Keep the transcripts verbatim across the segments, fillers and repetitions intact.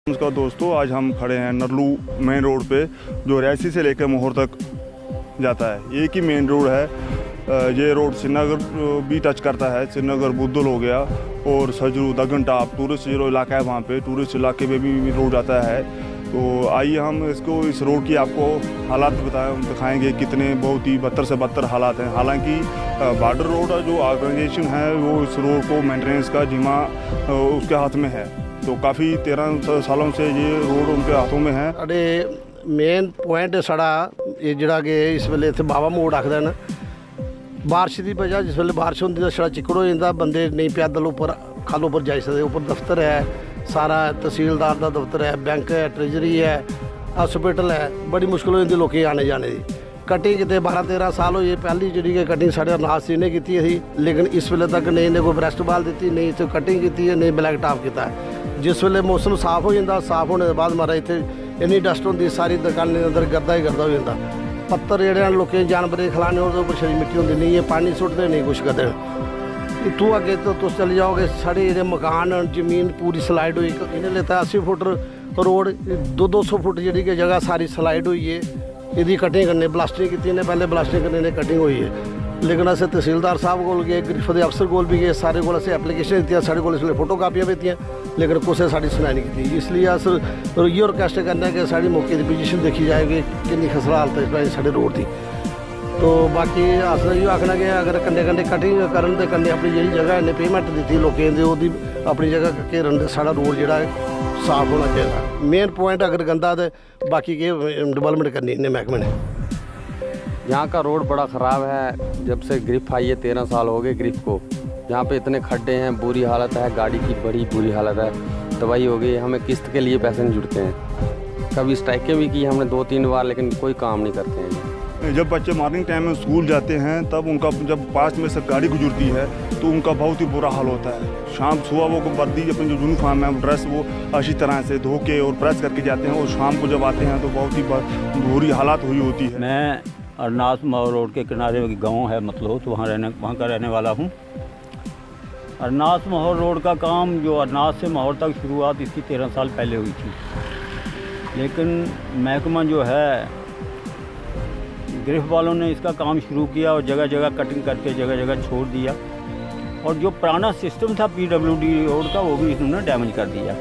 नमस्कार दोस्तों, आज हम खड़े हैं नरलू मेन रोड पे जो रियासी से लेकर मोहर तक जाता है। एक ही मेन रोड है। ये रोड श्रीनगर भी टच करता है। श्रीनगर बुद्धल हो गया और सजरू दगन टाप टूरिस्ट जो इलाका है, वहाँ पे टूरिस्ट इलाके में भी रोड आता है। तो आइए हम इसको इस रोड की आपको हालात बताएं दिखाएंगे कितने बहुत ही बदतर से बदतर हालात हैं। हालांकि बॉर्डर रोड जो ऑर्गेनाइजेशन है वो इस रोड को मेंटेनेंस का जिम्मा उसके हाथ में है। तो काफ़ी तेरह सालों से ये रोड उनके हाथों में है। अरे मेन पॉइंट साड़ा ये जड़ा कि इस वेले इत्थे बाबा मोड़ आखदे न, बारिश की वजह जिस वेले बारिश होंदी तो छड़ा चिक्कड़ हो जाता, बंदे नहीं पैदल उपर खल उपर जाई सकते। उपर दफ्तर है, सारा तहसीलदार का दफ्तर है, बैंक है, ट्रेजरी है, हॉस्पिटल है। बड़ी मुश्किल हो जाती लोगों आने जाने की। कटिंग कितने बारह तेरह साल हो गए पहली जी कि कटिंग साढ़े अरनास सिंह ने की थी, लेकिन इस वेले तक नहीं इन्हें कोई ब्रैस्ट बाल दी, नहीं इतने कटिंग की है, नहीं ब्लैक टॉप किया है। जिस वेले मौसम साफ हो जाता, साफ होने के बाद मारा इतने इन्नी डस्ट होंगी, सारी दुकानें अंदर गर्दा ही गर्दा हो जाता। पत्थर जोड़े लोगों जानवर खिलाने उपर छड़ी मिट्टी होंगी, नहीं ये पानी सुटते नहीं कुछ करते। इतों अगे तो तुम चले जाओगे, साढ़े जो मकान जमीन पूरी स्लाइड हुई। इन्हें लेता अस्सी फुट रोड, दो दो सौ फुट जी जगह सारी स्लाइड हुई है। यदि कटिंग करने ब्लास्टिंग की ने पहले ब्लास्टिंग करने ने कटिंग हुई है। लेकिन अस तहसीलदार साहब को गए, गिरफ के अफसर को भी गए, सारे को एप्लीकेशन दी, साढ़े को इसलिए फोटो कापियाँ भेजियाँ, लेकिन कुछ साड़ी सुनाई नहीं की। इसलिए अस ये रिक्वेस्ट करने कि साड़ी मौके की पोजीशन देखी जाएगी कि खसरा हालत है साढ़े रोड की। तो बाकी अस इो आखना कि अगर कंढे कंढे कटिंग करन ते कंढे अपनी जी जगह इन्हें पेमेंट दी लोगों की अपनी जगह घेरन साढ़ा रोड जोड़ा साफ होना चाहिए। मेन पॉइंट अगर गंदा तो बाकी के डेवलपमेंट करनी इन्हें महकमे ने। यहाँ का रोड बड़ा ख़राब है। जब से ग्रिफ आई है, तेरह साल हो गए ग्रिफ को। यहाँ पे इतने खड्डे हैं, बुरी हालत है, गाड़ी की बड़ी बुरी हालत है, तबाही हो गई। हमें किस्त के लिए पैसे नहीं जुड़ते हैं। कभी स्ट्राइकें भी की हमने दो तीन बार, लेकिन कोई काम नहीं करते हैं। जब बच्चे मॉर्निंग टाइम में स्कूल जाते हैं तब उनका जब पास में से गाड़ी गुजरती है तो उनका बहुत ही बुरा हाल होता है। शाम सुबह वो वर्दी अपनी जो यूनिफॉर्म है ड्रेस वो अच्छी तरह से धो के और प्रेस करके जाते हैं, और शाम को जब आते हैं तो बहुत ही बुरी हालात हुई होती है। मैं अरनास मोहर रोड के किनारे गांव है मतलब, तो वहाँ रहने वहाँ का रहने वाला हूँ। अरनास मोहर रोड का काम जो अरनास से मोहर तक शुरुआत इसकी तेरह साल पहले हुई थी, लेकिन महकमा जो है गिरफ वालों ने इसका काम शुरू किया और जगह जगह कटिंग करके जगह जगह छोड़ दिया। और जो पुराना सिस्टम था पीडब्ल्यूडी रोड का वो भी इन्होंने डैमेज कर दिया।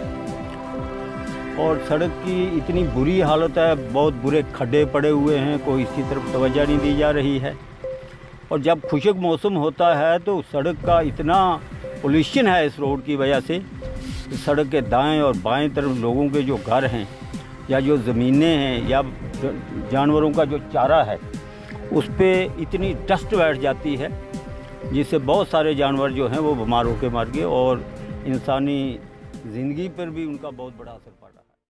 और सड़क की इतनी बुरी हालत है, बहुत बुरे खड्डे पड़े हुए हैं, कोई इसकी तरफ तवज्जो नहीं दी जा रही है। और जब खुशक मौसम होता है तो सड़क का इतना पोल्यूशन है इस रोड की वजह से, सड़क के दाएं और बाएं तरफ लोगों के जो घर हैं या जो ज़मीनें हैं या जानवरों का जो चारा है उस पर इतनी डस्ट बैठ जाती है जिससे बहुत सारे जानवर जो हैं वो बीमार होकर मर गए और इंसानी ज़िंदगी पर भी उनका बहुत बड़ा असर पड़ा।